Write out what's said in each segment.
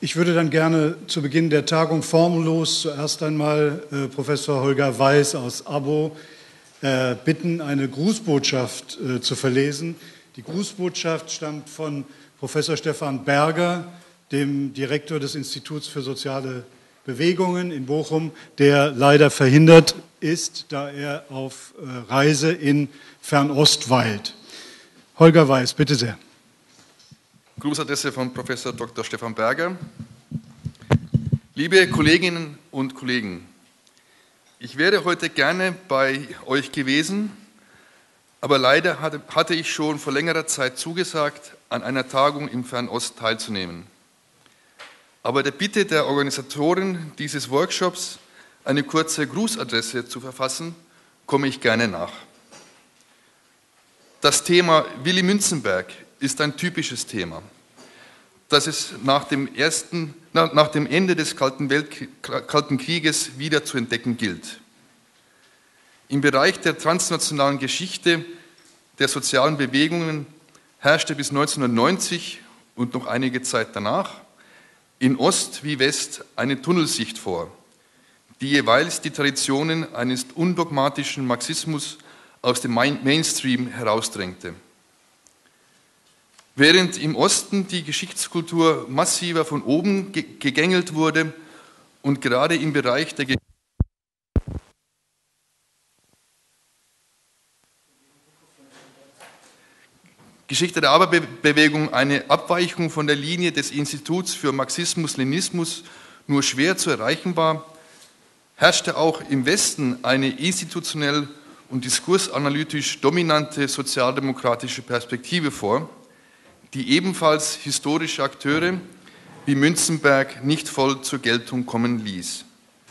Ich würde dann gerne zu Beginn der Tagung formlos zuerst einmal Professor Holger Weiß aus ABO bitten, eine Grußbotschaft zu verlesen. Die Grußbotschaft stammt von Professor Stefan Berger, dem Direktor des Instituts für soziale Bewegungen in Bochum, der leider verhindert ist, da er auf Reise in Fernost weilt. Holger Weiß, bitte sehr. Grußadresse von Professor Dr. Stefan Berger. Liebe Kolleginnen und Kollegen, ich wäre heute gerne bei euch gewesen, aber leider hatte ich schon vor längerer Zeit zugesagt, an einer Tagung im Fernost teilzunehmen. Aber der Bitte der Organisatoren dieses Workshops, eine kurze Grußadresse zu verfassen, komme ich gerne nach. Das Thema Willy Münzenberg ist ein typisches Thema, das es nach dem Ende des Kalten Krieges wieder zu entdecken gilt. Im Bereich der transnationalen Geschichte der sozialen Bewegungen herrschte bis 1990 und noch einige Zeit danach in Ost wie West eine Tunnelsicht vor, die jeweils die Traditionen eines undogmatischen Marxismus aus dem Mainstream herausdrängte. Während im Osten die Geschichtskultur massiver von oben gegängelt wurde und gerade im Bereich der Geschichte der Arbeiterbewegung eine Abweichung von der Linie des Instituts für Marxismus-Leninismus nur schwer zu erreichen war, herrschte auch im Westen eine institutionell und diskursanalytisch dominante sozialdemokratische Perspektive vor, die ebenfalls historische Akteure wie Münzenberg nicht voll zur Geltung kommen ließ.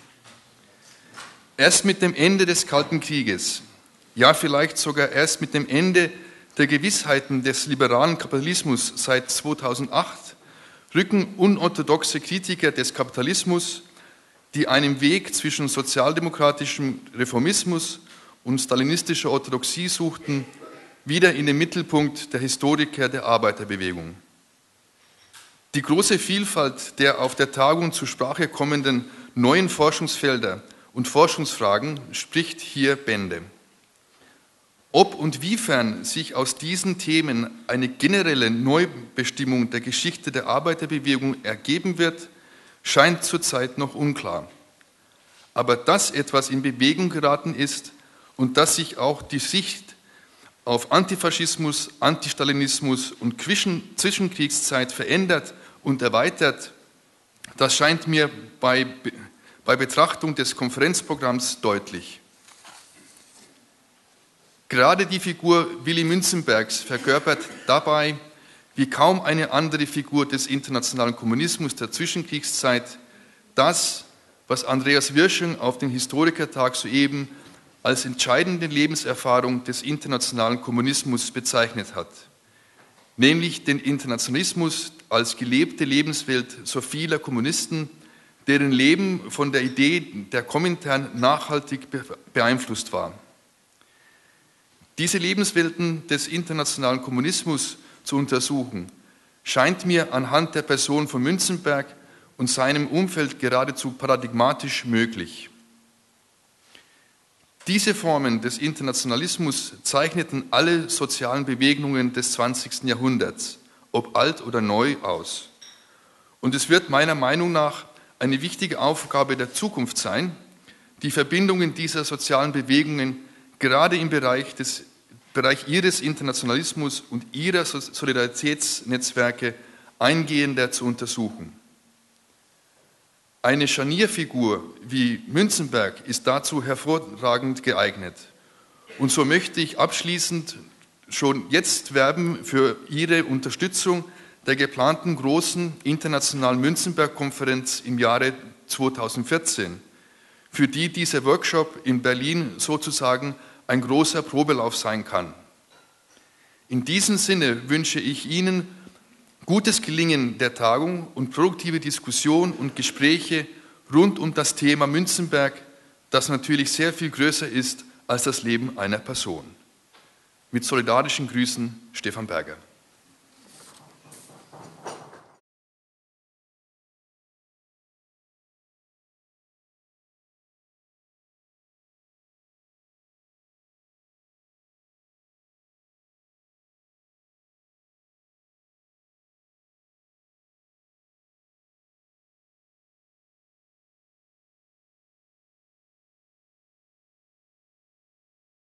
Erst mit dem Ende des Kalten Krieges, ja vielleicht sogar erst mit dem Ende der Gewissheiten des liberalen Kapitalismus seit 2008 rücken unorthodoxe Kritiker des Kapitalismus, die einen Weg zwischen sozialdemokratischem Reformismus und stalinistischer Orthodoxie suchten, wieder in den Mittelpunkt der Historiker der Arbeiterbewegung. Die große Vielfalt der auf der Tagung zur Sprache kommenden neuen Forschungsfelder und Forschungsfragen spricht hier Bände. Ob und wiefern sich aus diesen Themen eine generelle Neubestimmung der Geschichte der Arbeiterbewegung ergeben wird, scheint zurzeit noch unklar. Aber dass etwas in Bewegung geraten ist und dass sich auch die Sicht auf Antifaschismus, Antistalinismus und Zwischenkriegszeit verändert und erweitert, das scheint mir bei Betrachtung des Konferenzprogramms deutlich. Gerade die Figur Willy Münzenbergs verkörpert dabei, wie kaum eine andere Figur des internationalen Kommunismus der Zwischenkriegszeit, das, was Andreas Wirsching auf dem Historikertag soeben als entscheidende Lebenserfahrung des internationalen Kommunismus bezeichnet hat, nämlich den Internationalismus als gelebte Lebenswelt so vieler Kommunisten, deren Leben von der Idee der Komintern nachhaltig beeinflusst war. Diese Lebenswelten des internationalen Kommunismus zu untersuchen, scheint mir anhand der Person von Münzenberg und seinem Umfeld geradezu paradigmatisch möglich. Diese Formen des Internationalismus zeichneten alle sozialen Bewegungen des 20. Jahrhunderts, ob alt oder neu, aus. Und es wird meiner Meinung nach eine wichtige Aufgabe der Zukunft sein, die Verbindungen dieser sozialen Bewegungen gerade im Bereich ihres Internationalismus und ihrer Solidaritätsnetzwerke eingehender zu untersuchen. Eine Scharnierfigur wie Münzenberg ist dazu hervorragend geeignet. Und so möchte ich abschließend schon jetzt werben für Ihre Unterstützung der geplanten großen internationalen Münzenberg-Konferenz im Jahre 2014, für die dieser Workshop in Berlin sozusagen ein großer Probelauf sein kann. In diesem Sinne wünsche ich Ihnen gutes Gelingen der Tagung und produktive Diskussion und Gespräche rund um das Thema Münzenberg, das natürlich sehr viel größer ist als das Leben einer Person. Mit solidarischen Grüßen, Stefan Berger.